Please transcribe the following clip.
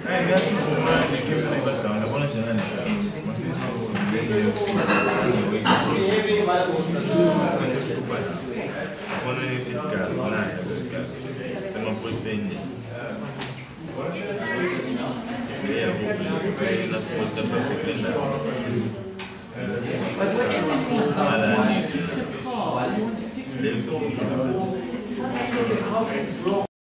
Fix a car, you want to fix a car. Suddenly your house is wrong.